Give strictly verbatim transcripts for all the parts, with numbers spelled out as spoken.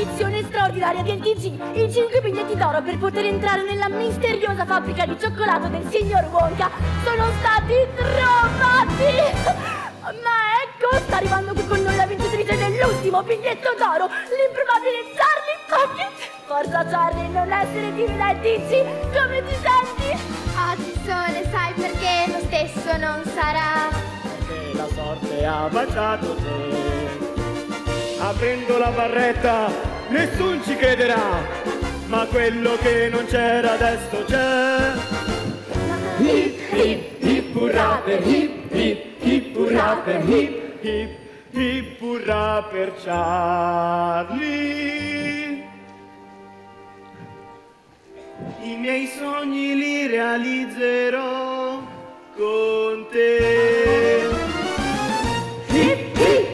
edizione straordinaria del D G, i cinque biglietti d'oro per poter entrare nella misteriosa fabbrica di cioccolato del signor Wonka sono stati trovati! Ma ecco, sta arrivando qui con noi la vincitrice dell'ultimo biglietto d'oro, l'improbabile Charlie Pocket! Forza Charlie, non essere timida e dici come ti senti? Oggi sole, sai perché lo stesso non sarà. Perché la sorte ha baciato te. Aprendo la barretta nessun ci crederà, ma quello che non c'era adesso c'è. Hip hip hip hurra per hip hip hip hurra per hip hip hip hurra per Charlie. I miei sogni li realizzerò con te. Hip hip.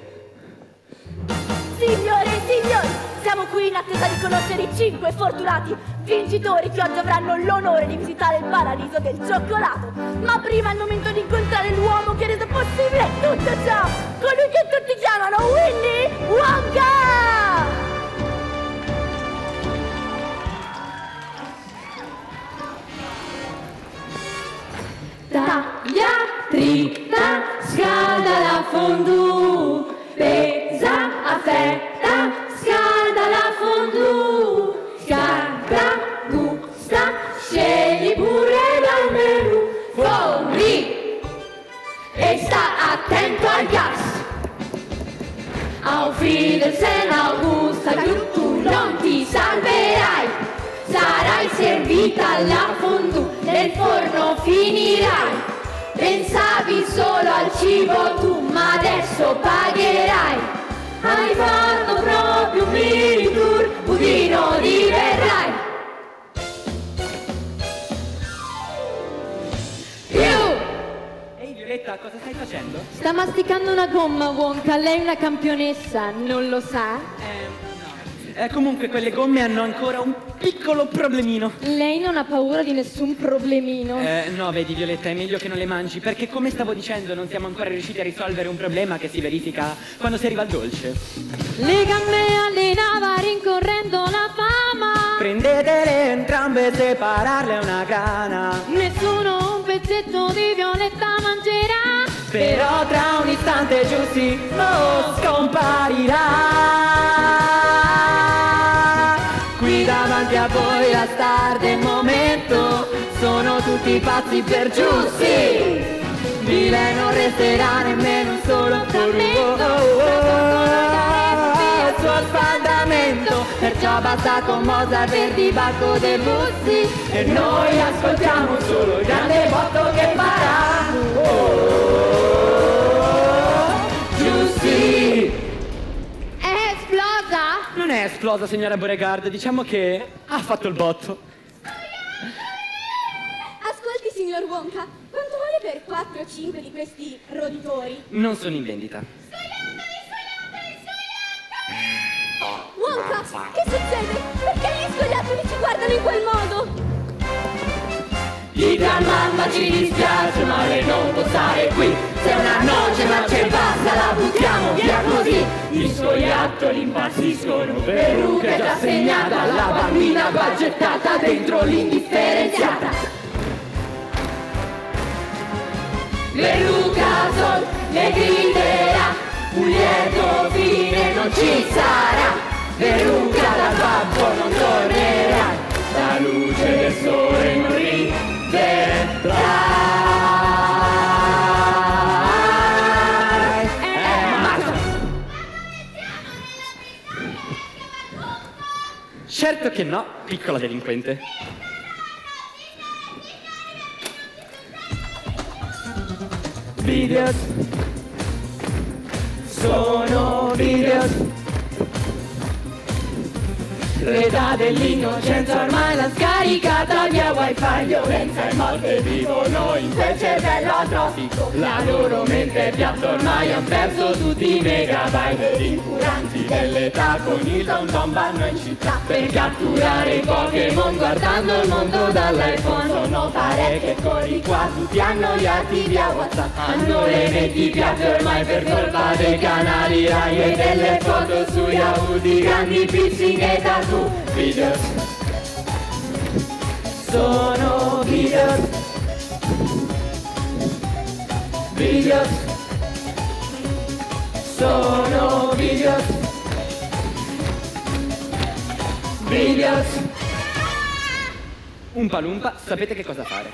Signore e signori, siamo qui in attesa di conoscere i cinque fortunati vincitori che oggi avranno l'onore di visitare il paradiso del cioccolato. Ma prima è il momento di incontrare l'uomo che ha reso possibile tutto ciò, colui che tutti chiamano Willy Wonka! Taglia, trita, scalda la fondue, pesa, affetta, scalda la fondue, scalda, gusta, scegli pure dal menù, fondue e sta attento al gas. Auf Wiedersehen, Augusta, tu non ti salverai, sarai servita alla fondue, nel forno finirai. Pensavi solo al cibo tu, ma adesso pagherai. Hai fatto proprio un mini tour, budino diverrai. Più! Ehi Violetta, cosa stai facendo? Sta masticando una gomma, Wonka, lei è una campionessa, non lo sa? Eh, no. Eh, comunque quelle gomme hanno ancora un piccolo problemino. Lei non ha paura di nessun problemino. Eh, no, vedi Violetta, è meglio che non le mangi, perché come stavo dicendo non siamo ancora riusciti a risolvere un problema che si verifica quando si arriva al dolce. Le gambe allenava rincorrendo la fama. Prendetele entrambe e separarle è una grana. Nessuno un pezzetto di Violetta mangerà. Però tra un istante Giussi lo scomparirà. Qui davanti a voi la star del momento, sono tutti pazzi per Giussi. Di lei non resterà nemmeno un solo frammento. Il suo spandamento, perciò basta con Mozart per Dibacco De Bussi. E noi ascoltiamo solo il grande botto che farà. Oh, Giussi. È esplosa? Non è esplosa, signora Beauregard, diciamo che ha fatto il botto. Ascolti, signor Wonka, quanto vale per quattro o cinque di questi roditori? Non sono in vendita. Wonka, che succede? Perché gli scoiattoli ci guardano in quel modo? Di gran mamma ci dispiace, ma lei non può stare qui. Se una noce ma c'è basta, la buttiamo via così. Gli scoiattoli impazziscono, Peruca è già segnata, la bambina va gettata dentro l'indifferenziata. Peruca sol le griderà, un lieto fine non ci sarà. Peruca dal babbo non tornerà, la luce del sole non rivedrà. Certo che no, piccola delinquente. Videos sono videos. L'età dell'innocenza ormai l'ha scaricata via wifi. Violenza e morte vivono in quel cervello atrofico. La loro mente piatta ormai ha perso tutti i megabyte. Ed incuranti dell'età con il tom tom vanno in città per catturare i Pokémon guardando il mondo dall'iPhone. Sono pare che corri qua, tutti annoiati via WhatsApp. Hanno le metti piatte ormai per colpa dei canali Rai e delle foto su Yahoo di grandi piercing e tattoo. Videos sono videos, videos sono videos, videos. Umpa Lumpa, sapete che cosa fare?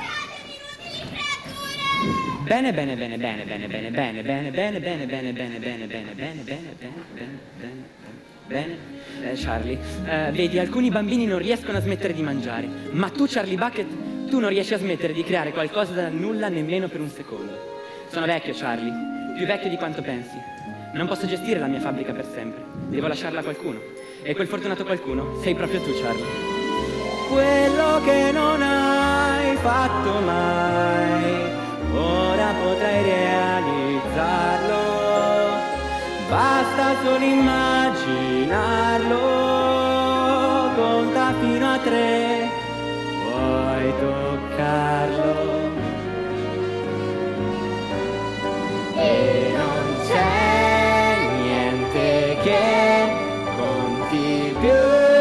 Bene, bene, bene, bene, bene, bene, bene, bene, bene, bene, bene, bene, bene, bene, bene, bene, bene, bene, bene, bene. Eh, Charlie, eh, vedi, alcuni bambini non riescono a smettere di mangiare, ma tu, Charlie Bucket, tu non riesci a smettere di creare qualcosa dal nulla nemmeno per un secondo. Sono vecchio, Charlie, più vecchio di quanto pensi. Non posso gestire la mia fabbrica per sempre, devo lasciarla a qualcuno. E quel fortunato qualcuno sei proprio tu, Charlie. Quello che non hai fatto mai, ora potrai realizzarlo. Basta solo immaginarlo. Conta fino a tre, puoi toccarlo. E non c'è niente che conti più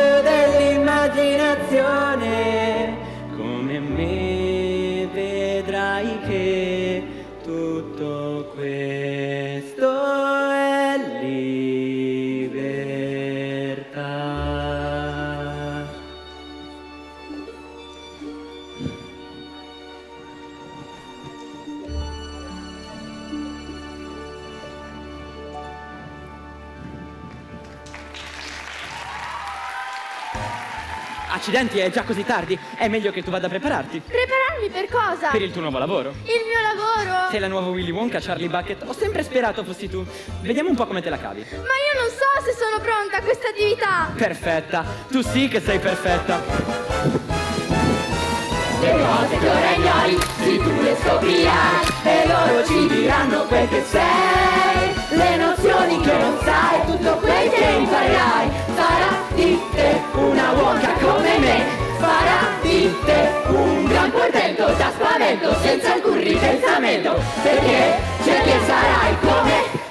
dell'immaginazione. Come me vedrai che tutto questo è libertà. Accidenti, è già così tardi. È meglio che tu vada a prepararti. Prepararmi per cosa? Per il tuo nuovo lavoro. Il mio lavoro? Sei la nuova Willy Wonka, Charlie Bucket. Ho sempre sperato fossi tu. Vediamo un po' come te la cavi. Ma io non so se sono pronta a questa attività. Perfetta. Tu sì che sei perfetta. Le cose che ora ignori, sì tu le scoprirai, e loro ci diranno quel che sei. Le nozioni che non sai, tutto quel che imparerai, farà di te una Wonka come me. Farà di te un gran portento da spavento, senza alcun ripensamento, perché c'è che sarai come